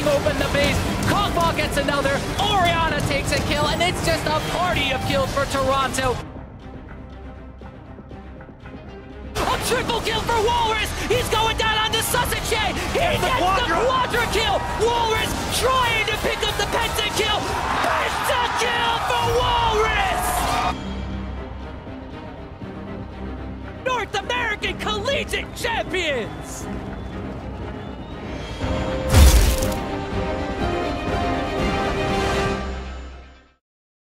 cracking open the base. Kog'Maw gets another, Orianna takes a kill, and it's just a party of kills for Toronto. A triple kill for Walrus! He's going down on the Susache! He gets the quadra kill! Walrus trying to pick up the pentakill! Penta-kill for Walrus! North American Collegiate Champions!